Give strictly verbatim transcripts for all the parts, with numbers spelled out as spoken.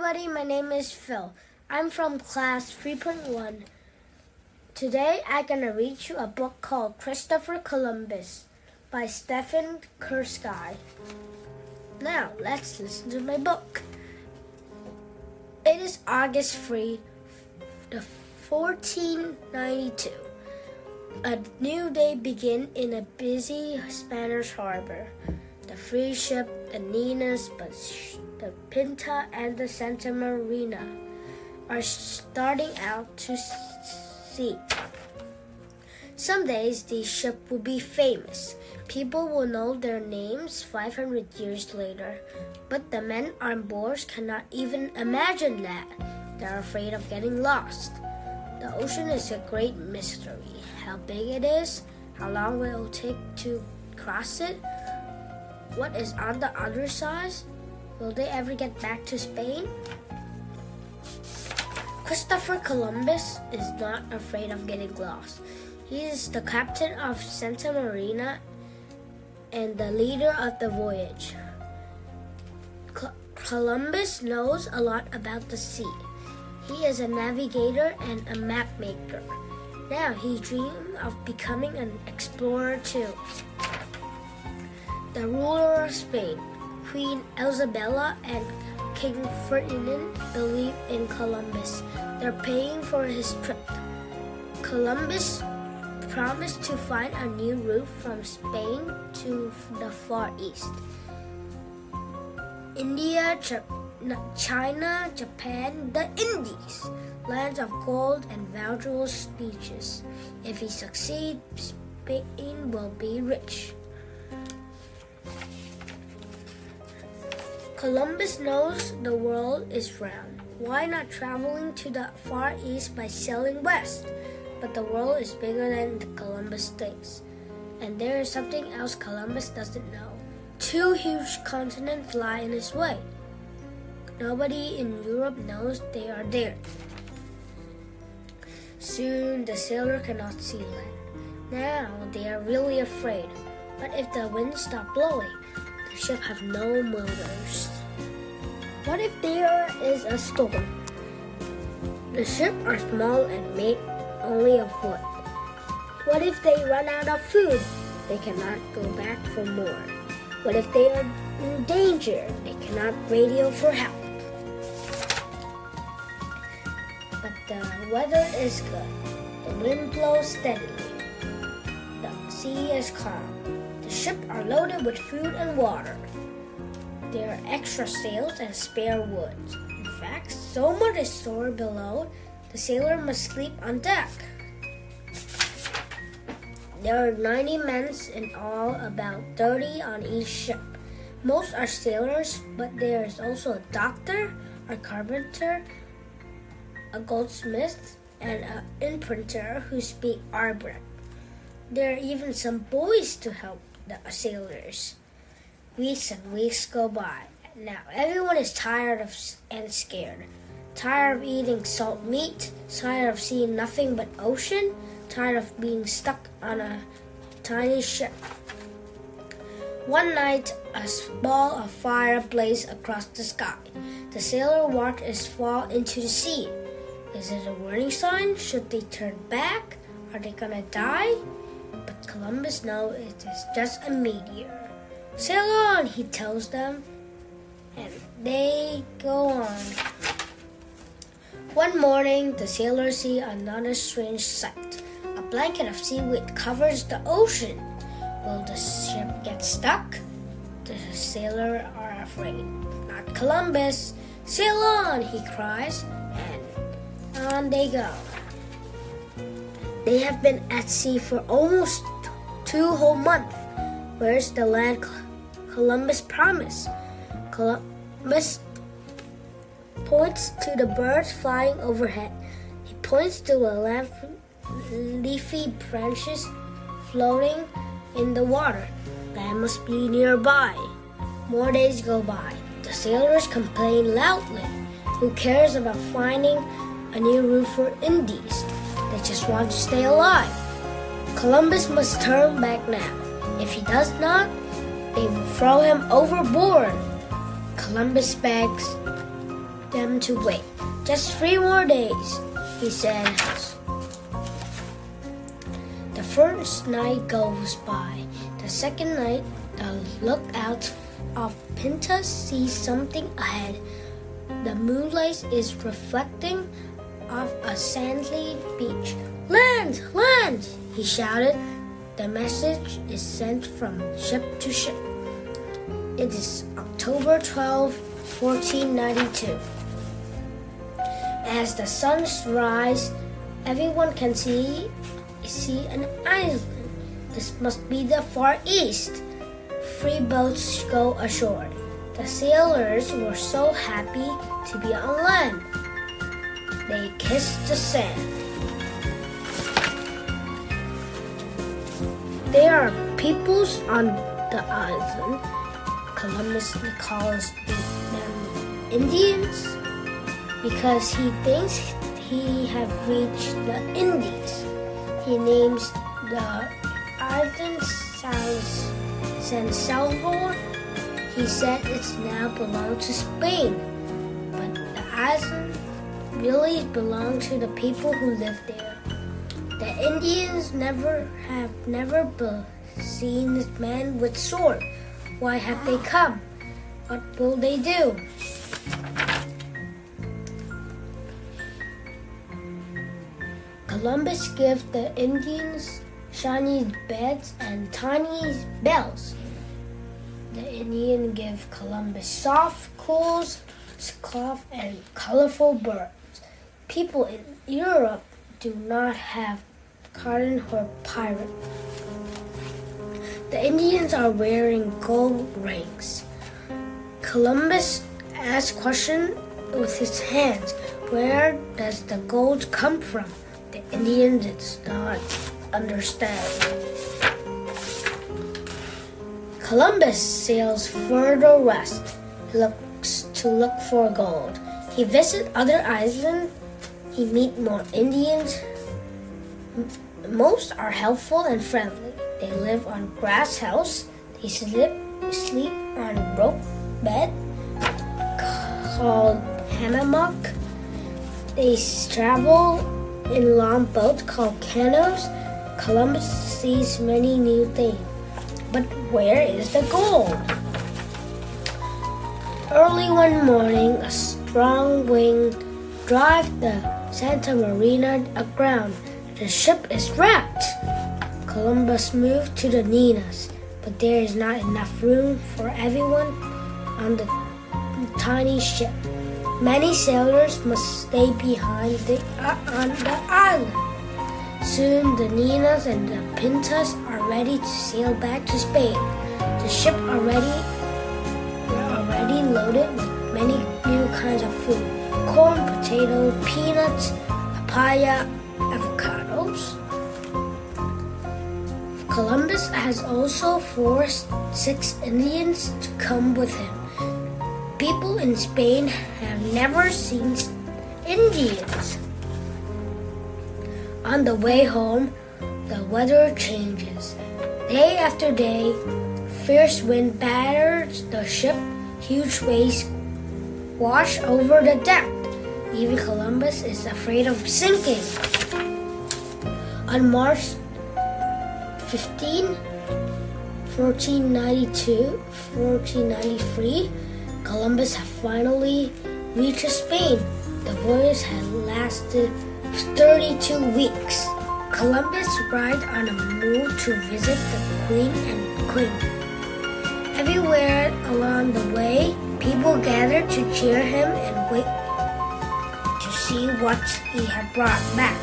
everybody, my name is Phil. I'm from class three point one. Today I'm going to read you a book called Christopher Columbus by Stephen Kurski. Now let's listen to my book. It is August third, fourteen ninety-two. A new day began in a busy Spanish harbor. The three ships, the Niñas, the Pinta, and the Santa Marina, are starting out to sea. Some days these ships will be famous. People will know their names five hundred years later. But the men on board cannot even imagine that. They're afraid of getting lost. The ocean is a great mystery. How big it is, how long will it take to cross it, what is on the other side, will they ever get back to Spain? Christopher Columbus is not afraid of getting lost. He is the captain of Santa Marina and the leader of the voyage. Col- Columbus knows a lot about the sea. He is a navigator and a map maker. Now he dreams of becoming an explorer too. The ruler of Spain, Queen Isabella and King Ferdinand, believe in Columbus. They're paying for his trip. Columbus promised to find a new route from Spain to the Far East. India, China, Japan, the Indies, lands of gold and valuable speeches. If he succeeds, Spain will be rich. Columbus knows the world is round. Why not traveling to the Far East by sailing west? But the world is bigger than Columbus thinks. And there is something else Columbus doesn't know. Two huge continents lie in his way. Nobody in Europe knows they are there. Soon the sailor cannot see land. Now they are really afraid. But if the wind stops blowing, the ship have no motors. What if there is a storm? The ships are small and made only of wood. What if they run out of food? They cannot go back for more. What if they are in danger? They cannot radio for help. But the weather is good. The wind blows steadily. The sea is calm. The ships are loaded with food and water. There are extra sails and spare wood. In fact, so much is stored below, the sailor must sleep on deck. There are ninety men in all, about thirty on each ship. Most are sailors, but there is also a doctor, a carpenter, a goldsmith, and an imprinter who speak Arabic. There are even some boys to help the sailors. Weeks and weeks go by. Now everyone is tired of and scared. Tired of eating salt meat, tired of seeing nothing but ocean, tired of being stuck on a tiny ship. One night, a ball of fire blazed across the sky. The sailor watched it fall into the sea. Is it a warning sign? Should they turn back? Are they gonna die? But Columbus knows it is just a meteor. Sail on, he tells them, and they go on. One morning, the sailors see another strange sight. A blanket of seaweed covers the ocean. Will the ship get stuck? The sailors are afraid. Not Columbus. Sail on, he cries, and on they go. They have been at sea for almost two whole months. Where's the land Columbus promised? Columbus points to the birds flying overhead. He points to the leafy branches floating in the water. Land must be nearby. More days go by. The sailors complain loudly. Who cares about finding a new route for Indies? They just want to stay alive. Columbus must turn back now. If he does not, they will throw him overboard. Columbus begs them him to wait. Just three more days, he said. The first night goes by. The second night, the lookout of Pinta sees something ahead. The moonlight is reflecting off a sandy beach. Land! Land! He shouted. The message is sent from ship to ship. It is October twelfth, fourteen ninety-two. As the sun rises, everyone can see, see an island. This must be the Far East. Three boats go ashore. The sailors were so happy to be on land. They kissed the sand. There are peoples on the island. Columbus calls them Indians because he thinks he have reached the Indies. He names the island San Salvador. He said it's now belonged to Spain, but the island really belonged to the people who live there. The Indians never have never seen this man with sword. Why have they come? What will they do? Columbus gives the Indians shiny beds and tiny bells. The Indian give Columbus soft clothes, cloth, and colorful birds. People in Europe do not have cotton or pirate. The Indians are wearing gold rings. Columbus asks questions with his hands. Where does the gold come from? The Indian does not understand. Columbus sails further west. He looks to look for gold. He visits other islands. He meets more Indians. Most are helpful and friendly. They live on grass house. They sleep, sleep on rope bed called hammock. They travel in long boats called canoes. Columbus sees many new things. But where is the gold? Early one morning, a strong wind drives the Santa Marina aground. The ship is wrecked. Columbus moved to the Ninas, but there is not enough room for everyone on the tiny ship. Many sailors must stay behind the, uh, on the island. Soon the Ninas and the Pintas are ready to sail back to Spain. The ship already were already loaded with many new kinds of food: corn, potatoes, peanuts, papaya, avocados. Columbus has also forced six Indians to come with him. People in Spain have never seen Indians. On the way home, the weather changes. Day after day, fierce wind batters the ship. Huge waves wash over the deck. Even Columbus is afraid of sinking. On March fifteenth, fourteen ninety-two, fourteen ninety-three, Columbus had finally reached Spain. The voyage had lasted thirty-two weeks. Columbus arrived on a mule to visit the Queen and Queen. Everywhere along the way, people gathered to cheer him and wait to see what he had brought back.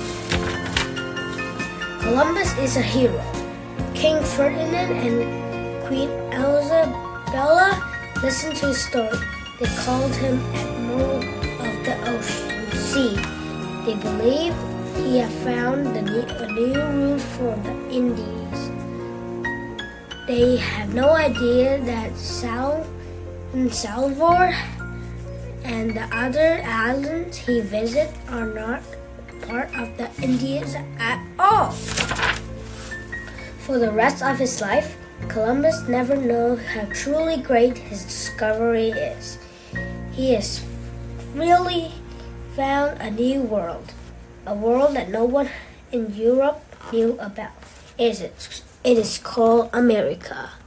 Columbus is a hero. King Ferdinand and Queen Isabella listened to his story. They called him Admiral of the Ocean Sea. They believe he had found the new, a new route for the Indies. They have no idea that Sal Salvador and the other islands he visits are not part of the Indies at all. For the rest of his life, Columbus never knows how truly great his discovery is. He is really found a new world, a world that no one in Europe knew about. It is, it is called America.